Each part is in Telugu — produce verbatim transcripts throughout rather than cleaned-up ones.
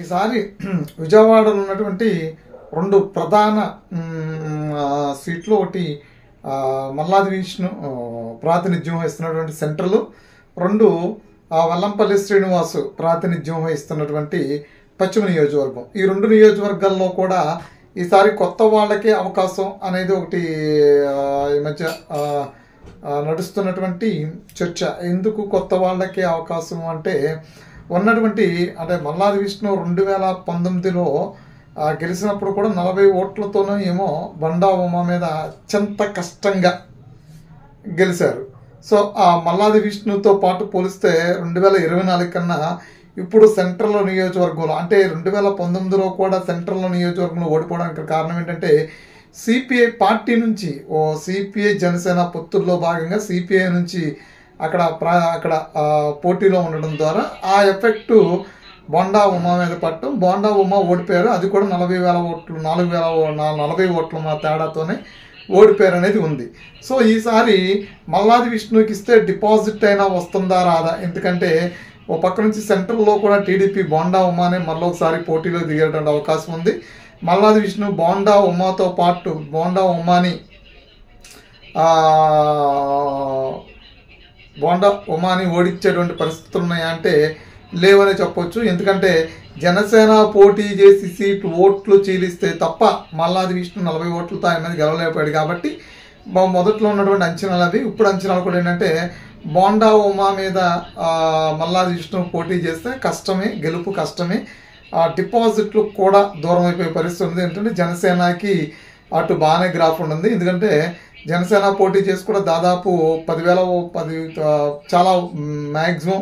ఈసారి విజయవాడలో ఉన్నటువంటి రెండు ప్రధాన సీట్లు, ఒకటి మల్లాది విష్ణు ప్రాతినిధ్యం వహిస్తున్నటువంటి సెంట్రల్, రెండు వెల్లంపల్లి శ్రీనివాసు ప్రాతినిధ్యం వహిస్తున్నటువంటి పశ్చిమ నియోజకవర్గం. ఈ రెండు నియోజకవర్గాల్లో కూడా ఈసారి కొత్త వాళ్ళకే అవకాశం అనేది ఒకటి ఈ మధ్య నడుస్తున్నటువంటి చర్చ. ఎందుకు కొత్త వాళ్ళకే అవకాశం అంటే, ఉన్నటువంటి అంటే మల్లాది విష్ణు రెండు వేల పంతొమ్మిదిలో గెలిచినప్పుడు కూడా నలభై ఓట్లతోనూ ఏమో బండా ఉమా మీద అత్యంత కష్టంగా గెలిచారు. సో ఆ మల్లాది విష్ణుతో పాటు పోలిస్తే రెండు వేల ఇరవై నాలుగు కన్నా ఇప్పుడు సెంట్రల్ నియోజకవర్గంలో, అంటే రెండు వేల పంతొమ్మిదిలో కూడా సెంట్రల్ నియోజకవర్గంలో ఓడిపోవడానికి కారణం ఏంటంటే, సిపిఐ పార్టీ నుంచి ఓ సిపిఐ జనసేన పొత్తుల్లో భాగంగా సిపిఐ నుంచి అక్కడ ప్రా అక్కడ పోటీలో ఉండడం ద్వారా ఆ ఎఫెక్టు బోండా ఉమా మీద పట్టడం, బోండా ఉమా ఓడిపోయారు. అది కూడా నలభై వేల ఓట్లు నాలుగు వేల నలభై ఓట్ల మా తేడాతోనే ఓడిపోయారు అనేది ఉంది. సో ఈసారి మల్లాది విష్ణుకి ఇస్తే డిపాజిట్ అయినా వస్తుందా రాదా, ఎందుకంటే ఓ పక్క నుంచి సెంట్రల్లో కూడా టీడీపీ బోండా ఉమానే మళ్ళొకసారి పోటీలో దిగేటువంటి అవకాశం ఉంది. మల్లాది విష్ణు బోండా ఉమాతో పాటు బోండా ఉమాని బోండా ఉమాని ఓడించేటువంటి పరిస్థితులు ఉన్నాయా అంటే లేవనే చెప్పొచ్చు. ఎందుకంటే జనసేన పోటీ చేసి సీట్లు ఓట్లు చీలిస్తే తప్ప మల్లాది విష్ణు నలభై ఓట్లతో ఆయన మీద గెలవలేకపోయాడు. కాబట్టి మొదట్లో ఉన్నటువంటి అంచనాలు అవి. ఇప్పుడు అంచనాలు కూడా ఏంటంటే, బోండా ఉమా మీద మల్లాది విష్ణు పోటీ చేస్తే కష్టమే, గెలుపు కష్టమే, డిపాజిట్లు కూడా దూరం అయిపోయే పరిస్థితి ఉంది. ఏంటంటే జనసేనకి అటు బాగానే గ్రాఫ్ ఉంటుంది. ఎందుకంటే జనసేన పోటీ చేసి కూడా దాదాపు పదివేల పది చాలా మ్యాక్సిమం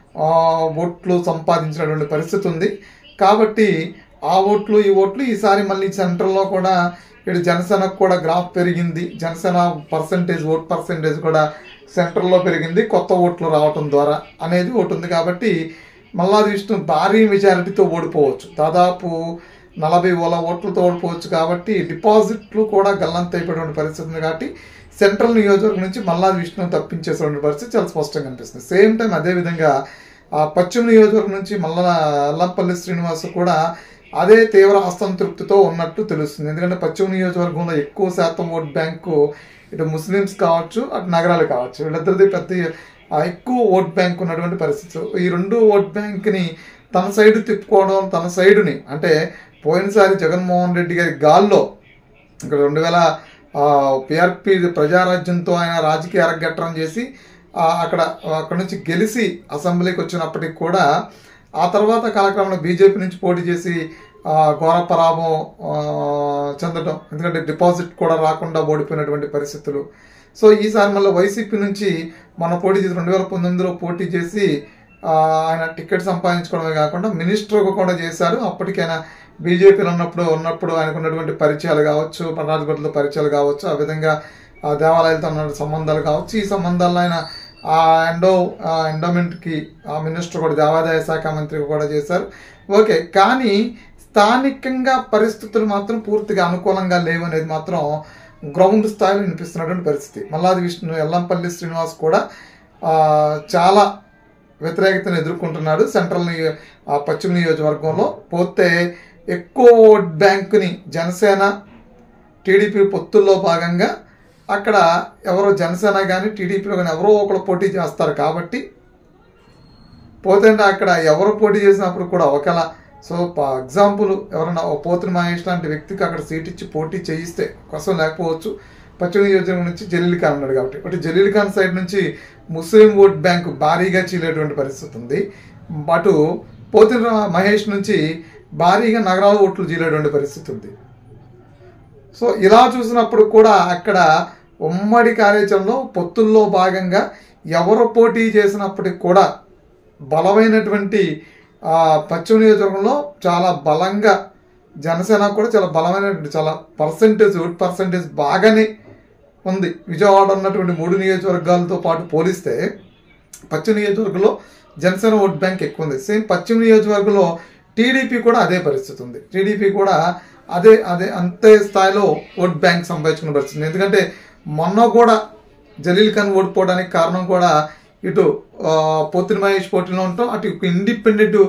ఓట్లు సంపాదించినటువంటి పరిస్థితి ఉంది. కాబట్టి ఆ ఓట్లు ఈ ఓట్లు ఈసారి మళ్ళీ సెంట్రల్లో కూడా ఇటు జనసేనకు కూడా గ్రాఫ్ పెరిగింది. జనసేన పర్సంటేజ్ ఓట్ పర్సంటేజ్ కూడా సెంట్రల్లో పెరిగింది కొత్త ఓట్లు రావటం ద్వారా అనేది ఒకటి ఉంది. కాబట్టి మల్లాది విష్ణు భారీ మెజారిటీతో ఓడిపోవచ్చు, దాదాపు నలభై వేల ఓట్లతో ఓడిపోవచ్చు. కాబట్టి డిపాజిట్లు కూడా గల్లంత అయిపోయేటువంటి పరిస్థితి ఉంది. కాబట్టి సెంట్రల్ నియోజకవర్గం నుంచి మల్లాది విష్ణు తప్పించేసేటువంటి పరిస్థితి చాలా స్పష్టంగా కనిపిస్తుంది. సేమ్ టైం అదేవిధంగా ఆ పశ్చిమ నియోజకవర్గం నుంచి మల్ల వెల్లంపల్లి శ్రీనివాసు కూడా అదే తీవ్ర అసంతృప్తితో ఉన్నట్టు తెలుస్తుంది. ఎందుకంటే పశ్చిమ నియోజకవర్గంలో ఎక్కువ శాతం ఓట్ బ్యాంకు ఇటు ముస్లిమ్స్ కావచ్చు, అటు నగరాలు కావచ్చు, వీళ్ళిద్దరిది పెద్ద ఎక్కువ ఓట్ బ్యాంక్ ఉన్నటువంటి పరిస్థితి. ఈ రెండు ఓట్ బ్యాంక్ని తన సైడు తిప్పుకోవడం, తన సైడుని అంటే పోయినసారి జగన్మోహన్ రెడ్డి గారి గాల్లో ఇక్కడ రెండు వేల పిఆర్పి ప్రజారాజ్యంతో ఆయన రాజకీయ అరగట్టడం చేసి అక్కడ అక్కడ నుంచి గెలిచి అసెంబ్లీకి వచ్చినప్పటికి కూడా ఆ తర్వాత కాలక్రమంలో బీజేపీ నుంచి పోటీ చేసి ఘోర పరాభం చెందడం, ఎందుకంటే డిపాజిట్ కూడా రాకుండా ఓడిపోయినటువంటి పరిస్థితులు. సో ఈసారి మళ్ళీ వైసీపీ నుంచి మన పోటీ చేసి రెండు వేల పంతొమ్మిదిలో పోటీ చేసి ఆయన టికెట్ సంపాదించుకోవడమే కాకుండా మినిస్టర్గా కూడా చేశారు. అప్పటికైనా బీజేపీలో ఉన్నప్పుడు ఉన్నప్పుడు ఆయనకు ఉన్నటువంటి పరిచయాలు కావచ్చు, పటాధిపతుల పరిచయాలు కావచ్చు, ఆ విధంగా దేవాలయాలతో ఉన్న సంబంధాలు కావచ్చు, ఈ సంబంధాలను ఆయన ఆ ఎండో ఎండోమెంట్కి ఆ మినిస్టర్ కూడా దేవాదాయ శాఖ మంత్రిగా కూడా చేశారు. ఓకే, కానీ స్థానికంగా పరిస్థితులు మాత్రం పూర్తిగా అనుకూలంగా లేవనేది మాత్రం గ్రౌండ్ స్థాయిలో వినిపిస్తున్నటువంటి పరిస్థితి. మల్లాది విష్ణు వెల్లంపల్లి శ్రీనివాస్ కూడా చాలా వ్యతిరేకతను ఎదుర్కొంటున్నాడు సెంట్రల్ పశ్చిమ నియోజకవర్గంలో. పోతే ఎక్కువ ఓట్ బ్యాంకుని జనసేన టీడీపీ పొత్తుల్లో భాగంగా అక్కడ ఎవరో జనసేన కానీ టీడీపీలో కానీ ఎవరో ఒకరు పోటీ చేస్తారు. కాబట్టి పోతే అక్కడ ఎవరు పోటీ చేసినప్పుడు కూడా ఒకవేళ సో ఎగ్జాంపుల్ ఎవరైనా పోతుని మహేష్ లాంటి వ్యక్తికి అక్కడ సీట్ ఇచ్చి పోటీ చేయిస్తే కోసం లేకపోవచ్చు. పశ్చిమ నియోజకవర్గం నుంచి జలీల్ ఖాన్ ఉన్నాడు కాబట్టి, బట్ జలీల్ ఖాన్ సైడ్ నుంచి ముస్లిం ఓట్ బ్యాంకు భారీగా చీలేటువంటి పరిస్థితి ఉంది. అటు పోతుని మహేష్ నుంచి భారీగా నగరాల ఓట్లు చీలేటువంటి పరిస్థితి ఉంది. సో ఇలా చూసినప్పుడు కూడా అక్కడ ఉమ్మడి కార్యాచరణలో పొత్తుల్లో భాగంగా ఎవరు పోటీ చేసినప్పటికి కూడా బలమైనటువంటి పశ్చిమ నియోజకవర్గంలో చాలా బలంగా జనసేన కూడా చాలా బలమైనటువంటి చాలా పర్సంటేజ్ ఓట్ పర్సంటేజ్ బాగానే ఉంది. విజయవాడ ఉన్నటువంటి మూడు నియోజకవర్గాలతో పాటు పోలిస్తే పశ్చిమ నియోజకవర్గంలో జనసేన ఓట్ బ్యాంక్ ఎక్కువ ఉంది. సేమ్ పశ్చిమ నియోజకవర్గంలో టీడీపీ కూడా అదే పరిస్థితి ఉంది. టీడీపీ కూడా అదే అదే అంతే స్థాయిలో ఓట్ బ్యాంక్ సంపాదించుకున్న పరిస్థితి. ఎందుకంటే మొన్న కూడా జలీల్ ఖాన్ ఓడిపోవడానికి కారణం కూడా ఇటు పోతిని మహేష్ పోటీలో ఉంటాం, అటు ఇండిపెండెంట్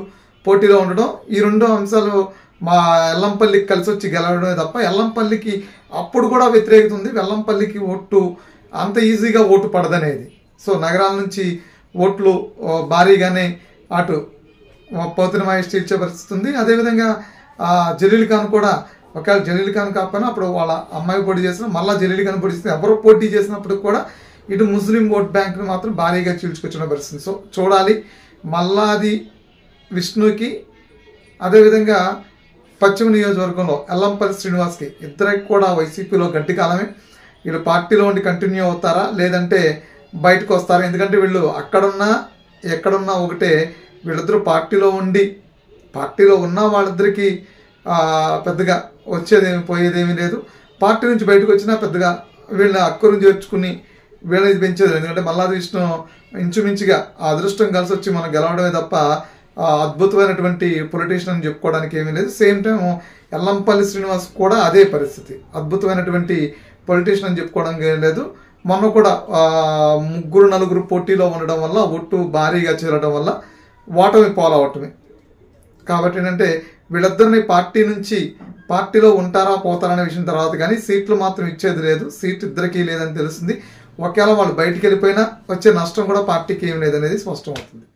పోటీలో ఉండడం, ఈ రెండు అంశాలు మా ఎల్లంపల్లికి కలిసి వచ్చి గెలవడమే తప్ప ఎల్లంపల్లికి అప్పుడు కూడా వ్యతిరేకత ఉంది. ఎల్లంపల్లికి ఓటు అంత ఈజీగా ఓటు పడదనేది. సో నగరాల నుంచి ఓట్లు భారీగానే అటు పోతిన మహేష్ ఇచ్చే పరిస్థితి ఉంది. అదేవిధంగా జలీల్ ఖాన్ కూడా, ఒకవేళ జలీల్ ఖాన్ కాకపోయినా అప్పుడు వాళ్ళ అమ్మాయి పోటీ చేసిన మళ్ళీ జలీల్ ఖాన్ పోటీ చేస్తే ఎవరు పోటీ చేసినప్పుడు కూడా ఇటు ముస్లిం ఓట్ బ్యాంక్ను మాత్రం భారీగా చీల్చుకొచ్చిన పరిస్థితి. సో చూడాలి. మల్లాది విష్ణుకి అదేవిధంగా పశ్చిమ నియోజకవర్గంలో ఎల్లంపల్లి శ్రీనివాస్కి ఇద్దరికి కూడా వైసీపీలో గట్టి కాలమే. వీళ్ళు పార్టీలో ఉండి కంటిన్యూ అవుతారా లేదంటే బయటకు వస్తారా? ఎందుకంటే వీళ్ళు అక్కడున్నా ఎక్కడున్నా ఒకటే. వీళ్ళిద్దరూ పార్టీలో ఉండి పార్టీలో ఉన్న వాళ్ళిద్దరికీ పెద్దగా వచ్చేదేమి పోయేదేమీ లేదు. పార్టీ నుంచి బయటకు వచ్చినా పెద్దగా వీళ్ళ అక్కరుని చేర్చుకుని వీళ్ళని పెంచేది. ఎందుకంటే మల్లాది విష్ణు ఇంచుమించుగా ఆ అదృష్టం కలిసి వచ్చి మనం గెలవడమే తప్ప అద్భుతమైనటువంటి పొలిటీషియన్ అని చెప్పుకోవడానికి ఏమీ లేదు. సేమ్ టైం ఎల్లంపల్లి శ్రీనివాస్ కూడా అదే పరిస్థితి, అద్భుతమైనటువంటి పొలిటీషియన్ అని చెప్పుకోవడానికి ఏం లేదు. మొన్న కూడా ముగ్గురు నలుగురు పోటీలో ఉండడం వల్ల ఒట్టు భారీగా చేరడం వల్ల ఓటమి పోలవటమే. కాబట్టి ఏంటంటే వీళ్ళిద్దరిని పార్టీ నుంచి పార్టీలో ఉంటారా పోతారా అనే విషయం తర్వాత కానీ సీట్లు మాత్రం ఇచ్చేది లేదు. సీట్ ఇద్దరికీ లేదని తెలుస్తుంది. ఒకవేళ వాళ్ళు బయటికి వెళ్ళిపోయినా వచ్చే నష్టం కూడా పార్టీకి ఏం లేదనేది స్పష్టమవుతుంది.